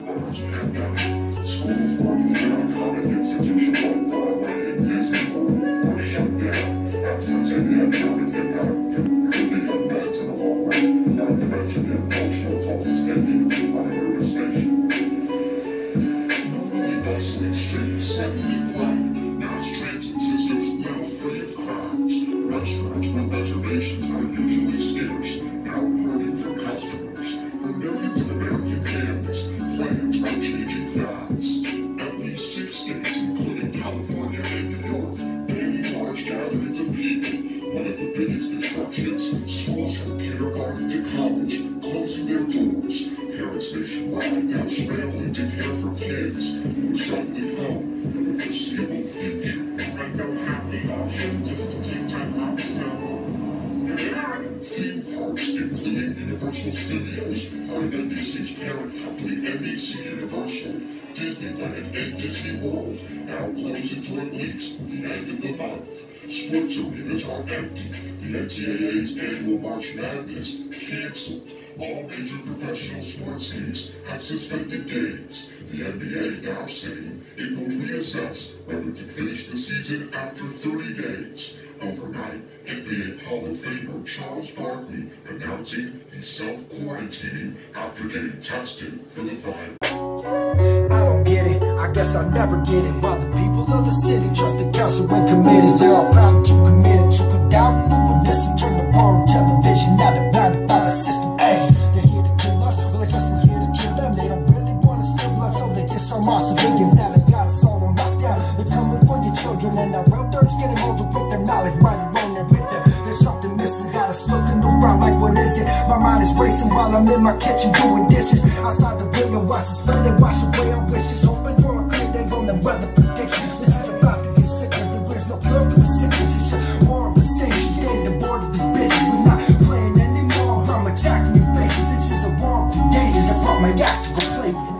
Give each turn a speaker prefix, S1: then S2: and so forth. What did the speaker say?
S1: pandemic, schools working down common institutions like Broadway and Disney World were shut down as the economic impact could be unmet in the long run, not to mention the emotional toll it's taking on a nervous nation. Normally bustling streets suddenly quiet, mass transit systems now free of crowds, restaurants where reservations are usually scarce, now hurting for customers. For millions of American families, plans are changing fast. At least 6 states, including California and New York, banning large gatherings of people. One of the biggest disruptions, schools from kindergarten to college closing their doors. Parents nationwide now scrambling to care for kids who are suddenly home for the foreseeable future.
S2: I don't have the option just to take time off, so
S1: Theme parks, including Universal Studios, part of NBC's parent company, NBC Universal, Disneyland, and Disney World, now close until at least the end of the month. Sports arenas are empty. The NCAA's annual March Madness canceled. All major professional sports leagues have suspended games. The NBA now saying it will reassess whether to finish the season after 30 days. Overnight, NBA Hall of Famer Charles Barkley announcing he's self-quarantining after getting tested for the virus.
S3: I don't get it, I guess I'll never get it. While the people of the city trust the council and committees, they're all proud and too committed to put doubt in who will listen. Turn the world television, now they're blinded by the system. Ay, they're here to kill us, well I guess we're here to kill them. They don't really want us to blood, so they disarm our civilians. Now they got us all on lockdown. They're coming for your children, and our elders getting older with their knowledge, right or wrong, they're with them. There's something missing, got us looking around like what is it? My mind is racing while I'm in my kitchen doing dishes. Outside the window, watch the spray, they wash away our wishes. Hoping for a clear day on the weather predictions. This is about to get sicker, there is no cure for the sickness. It's just war of decisions, getting bored of these bitches. We're not playing anymore, I'm attacking your faces. This is a war of contagion. I brought my ass to go play with.